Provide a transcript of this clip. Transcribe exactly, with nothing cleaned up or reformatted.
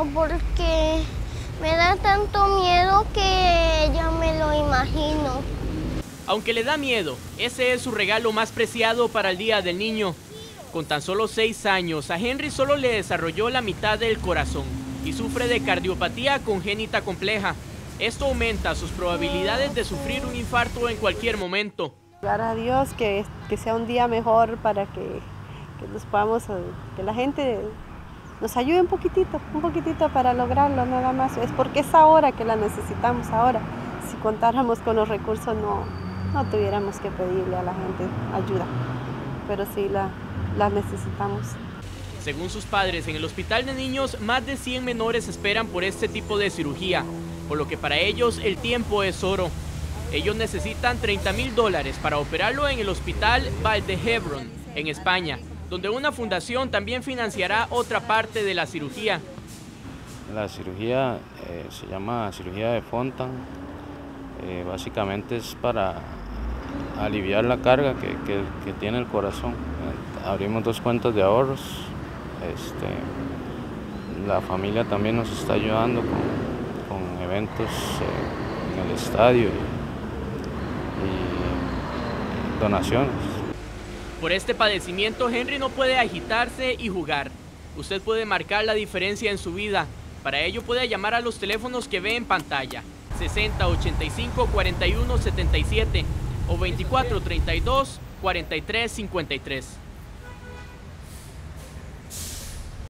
porque me da tanto miedo que ya me lo imagino. Aunque le da miedo, ese es su regalo más preciado para el Día del Niño. Con tan solo seis años, a Henry solo le desarrolló la mitad del corazón y sufre de cardiopatía congénita compleja. Esto aumenta sus probabilidades de sufrir un infarto en cualquier momento. Orar a Dios que, que sea un día mejor para que, que nos podamos, que la gente nos ayude un poquitito, un poquitito para lograrlo, nada más. Es porque es ahora que la necesitamos, ahora. Si contáramos con los recursos no, no tuviéramos que pedirle a la gente ayuda, pero sí la, la necesitamos. Según sus padres, en el hospital de niños, más de cien menores esperan por este tipo de cirugía, por lo que para ellos el tiempo es oro. Ellos necesitan treinta mil dólares para operarlo en el hospital Valdehebron, en España, donde una fundación también financiará otra parte de la cirugía. La cirugía eh, se llama cirugía de Fontan. Eh, básicamente es para aliviar la carga que, que, que tiene el corazón. Eh, abrimos dos cuentas de ahorros. Este, la familia también nos está ayudando con, con eventos eh, en el estadio y, y donaciones. Por este padecimiento, Henry no puede agitarse y jugar. Usted puede marcar la diferencia en su vida. Para ello puede llamar a los teléfonos que ve en pantalla, sesenta ochenta y cinco cuarenta y uno setenta y siete o veinticuatro treinta y dos cuarenta y tres cincuenta y tres.